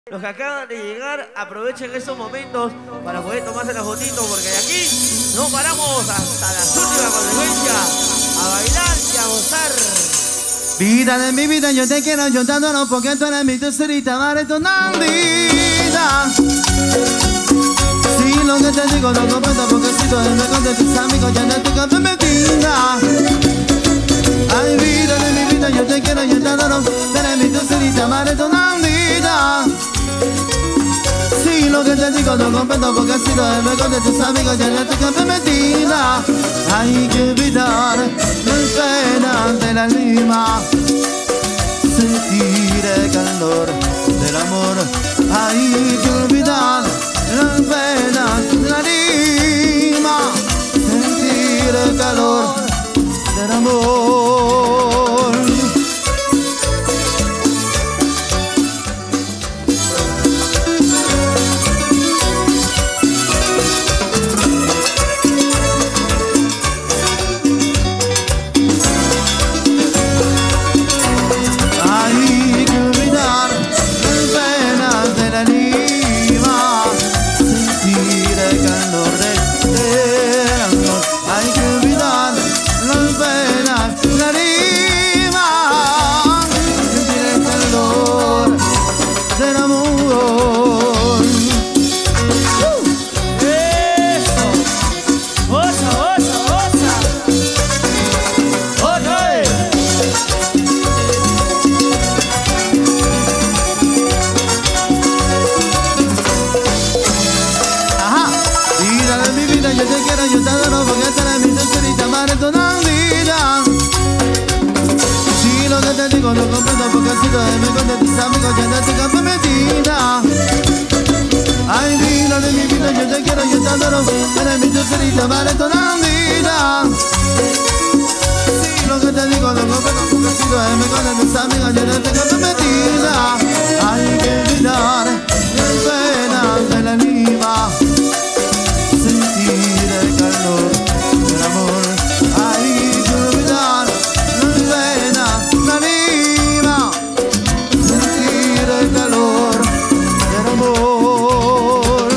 Los que acaban de llegar, aprovechen estos momentos para poder tomarse las fotitos, porque de aquí no paramos hasta las últimas consecuencias. A bailar y a gozar. Vida de mi vida, yo te quiero, yo te adoro, porque tú eres mi tesorita, madre, tu vida. Sí, lo que te digo no comprendo, porque si tú eres mejor de tus amigos, ya no estoy comprometida. Ay, vida de mi vida, yo te quiero, yo te adoro, tú eres mi tesorita, madre, tu vida. Sí, lo que te digo no comprendo, porque si tú eres mejor de tus amigos, ya no estoy comprometida. Hay que evitar las penas de la lima, sentir el calor del amor. Hay que olvidar las penas de la lima, sentir el calor del amor. No comprendo porque si tú eres mejor de tus amigos, ya no estoy comprometida. Ay, vida de mi vida, yo te quiero, yo te adoro, eres mi tesorita, vale toda la vida. Sí, lo que te digo no comprendo porque si tú eres mejor de tus amigos, ya no estoy comprometida. Hay que evitar las penas de la lima, sentir el calor del amor. Hay que olvidar las penas de la lima, el calor del amor.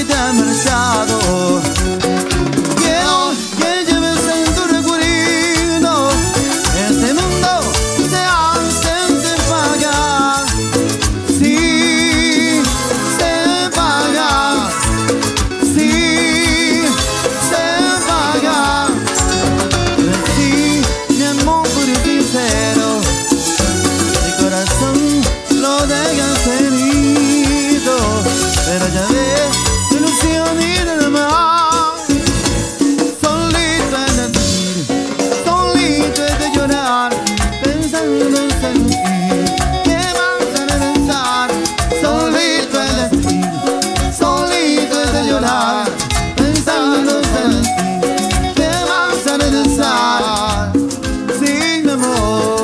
que te has marchado. Quiero que lleves en tu recuerdo este mundo te hace pagar. Sí, se paga. Sí, se paga. Sí, mi amor puro y sincero, mi corazón lo dejas herido, pero ya ves, ilusión y nada más. Solito es de sentir, solito es de llorar, pensando en sentir que vas a regresar. Solito es de sentir, solito es de llorar, pensando en sentir que vas a regresar. Sí, mi amor.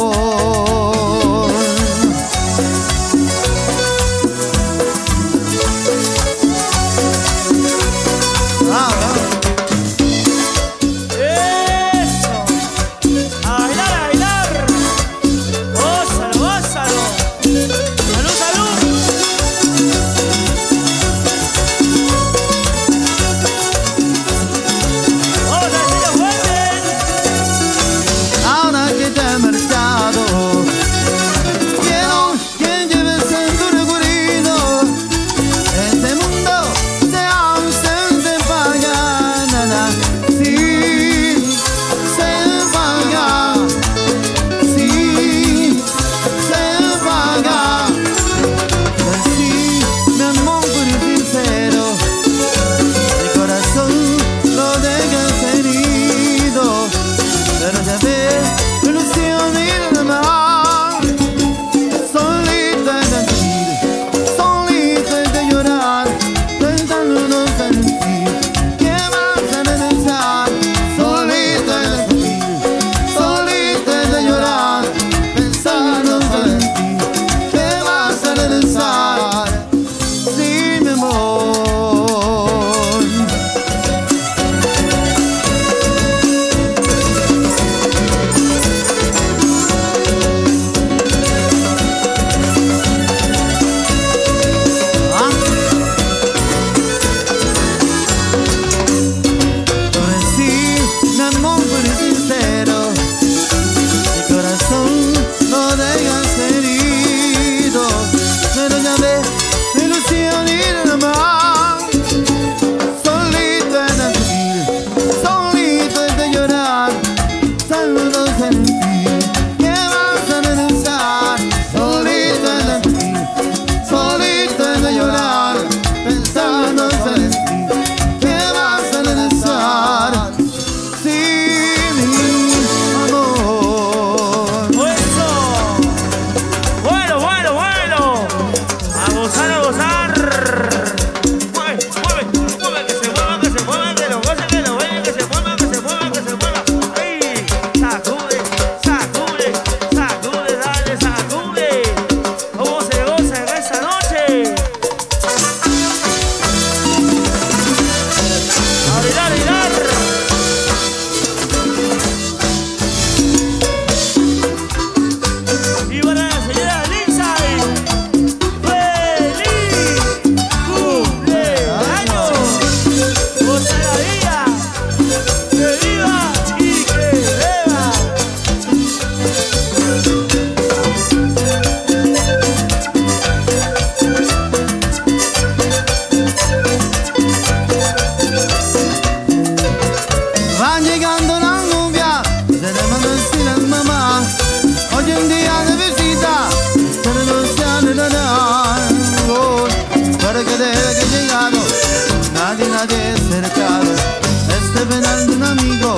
Nadie cercano, este penal de un amigo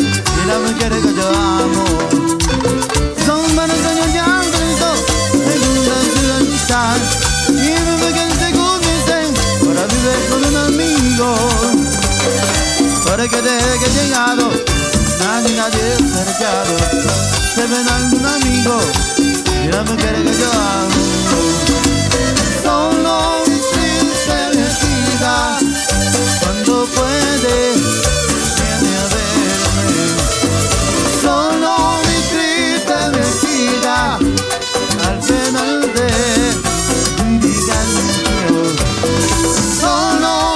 y la mujer que yo amo. Son varios años ya adentro en una ciudad y vive que se conocen, ahora vive con un amigo. Para que desde que he llegado, nadie cercano, este penal de un amigo y la mujer que yo amo. Solo triste vestida cuando puede viene a verme. Solo mi triste vestida al final de mi canción. Solo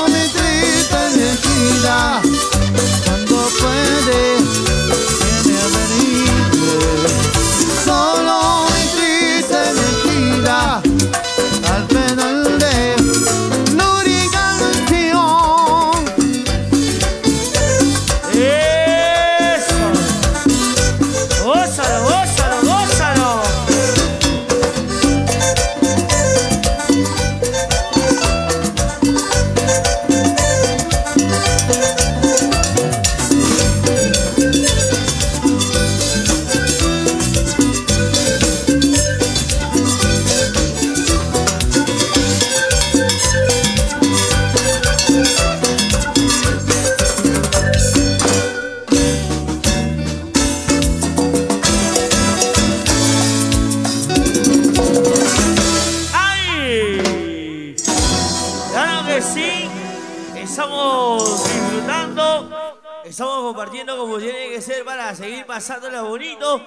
estamos disfrutando, estamos compartiendo como tiene que ser para seguir pasándola bonito.